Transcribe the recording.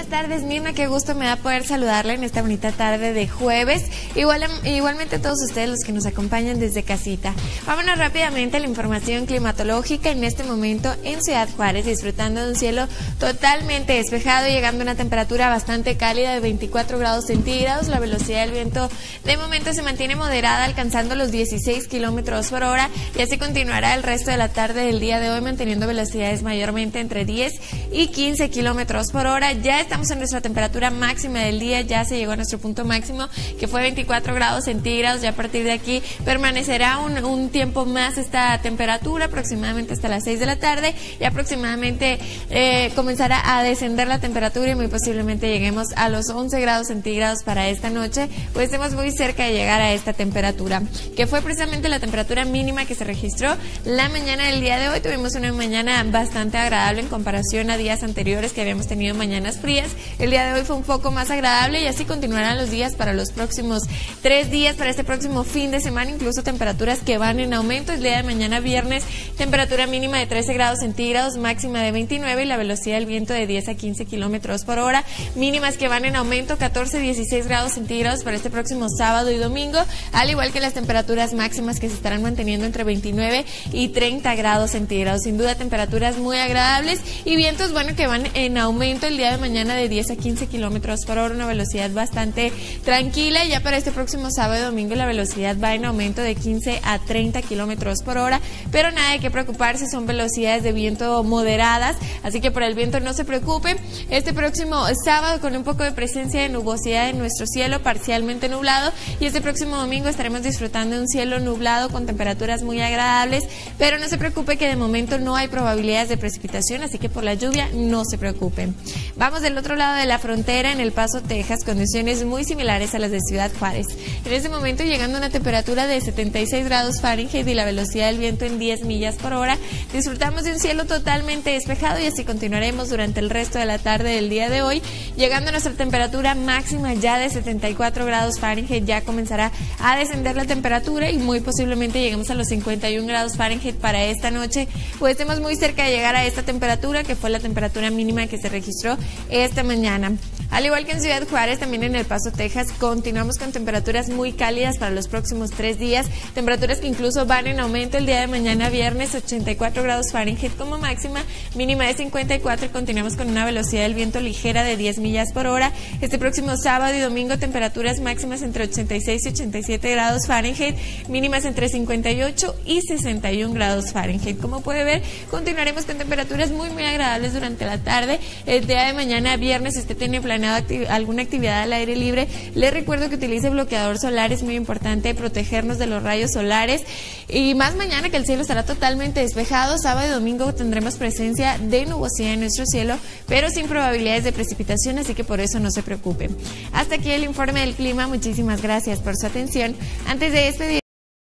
tardes, Mirna, qué gusto me da poder saludarla en esta bonita tarde de jueves. Igualmente a todos ustedes los que nos acompañan desde casita. Vámonos rápidamente a la información climatológica en este momento en Ciudad Juárez, disfrutando de un cielo totalmente despejado, llegando a una temperatura bastante cálida de 24 grados centígrados. La velocidad del viento de momento se mantiene moderada, alcanzando los 16 kilómetros por hora, y así continuará el resto de la tarde del día de hoy, manteniendo velocidades mayormente entre 10 y 15 kilómetros por hora. Ya estamos en nuestra temperatura máxima del día, ya se llegó a nuestro punto máximo, que fue 24 grados centígrados. Ya a partir de aquí permanecerá un tiempo más esta temperatura, aproximadamente hasta las 6 de la tarde, y aproximadamente comenzará a descender la temperatura y muy posiblemente lleguemos a los 11 grados centígrados para esta noche, pues estemos muy cerca de llegar a esta temperatura, que fue precisamente la temperatura mínima que se registró la mañana del día de hoy. Tuvimos una mañana bastante agradable en comparación a días anteriores que habíamos tenido mañanas frías. El día de hoy fue un poco más agradable, y así continuarán los días para los próximos 3 días, para este próximo fin de semana, incluso temperaturas que van en aumento. El día de mañana viernes, temperatura mínima de 13 grados centígrados, máxima de 29, y la velocidad del viento de 10 a 15 kilómetros por hora. Mínimas que van en aumento, 14, 16 grados centígrados para este próximo sábado y domingo, al igual que las temperaturas máximas que se estarán manteniendo entre 29 y 30 grados centígrados. Sin duda, temperaturas muy agradables y vientos, bueno, que van en aumento el día de mañana de 10 a 15 kilómetros por hora, una velocidad bastante tranquila. Ya para este próximo sábado y domingo la velocidad va en aumento de 15 a 30 kilómetros por hora, pero nada de qué preocuparse, son velocidades de viento moderadas, así que por el viento no se preocupe. Este próximo sábado, con un poco de presencia de nubosidad en nuestro cielo, parcialmente nublado, y este próximo domingo estaremos disfrutando de un cielo nublado con temperaturas muy agradables, pero no se preocupe que de momento no hay probabilidades de precipitación, así que por la lluvia no se preocupen. Vamos del otro lado de la frontera, en El Paso, Texas, condiciones muy similares a las de Ciudad Juárez. En este momento llegando a una temperatura de 76 grados Fahrenheit y la velocidad del viento en 10 millas por hora. Disfrutamos de un cielo totalmente despejado, y así continuaremos durante el resto de la tarde del día de hoy, llegando a nuestra temperatura máxima ya de 74 grados Fahrenheit. Ya comenzará a descender la temperatura y muy posiblemente lleguemos a los 51 grados Fahrenheit para esta noche, pues estemos muy cerca de llegar a esta temperatura, que fue la temperatura mínima que se registró esta mañana. Al igual que en Ciudad Juárez, también en El Paso, Texas, continuamos con temperaturas muy cálidas para los próximos 3 días, temperaturas que incluso van en aumento. El día de mañana viernes, 84 grados Fahrenheit como máxima, mínima de 54, y continuamos con una velocidad del viento ligera de 10 millas por hora. Este próximo sábado y domingo, temperaturas máximas entre 86 y 87 grados Fahrenheit, mínimas entre 58 y 61 grados Fahrenheit. Como puede ver, continuaremos con temperaturas muy agradables durante la tarde. El día de mañana viernes, si usted tiene planeado alguna actividad al aire libre, le recuerdo que utilice bloqueador solar. Es muy importante protegernos de los rayos solares, y más mañana, que el cielo estará totalmente despejado. Sábado y domingo tendremos presencia de nubosidad en nuestro cielo, pero sin probabilidades de precipitación, así que por eso no se preocupen. Hasta aquí el informe del clima. Muchísimas gracias por su atención. Antes de despedir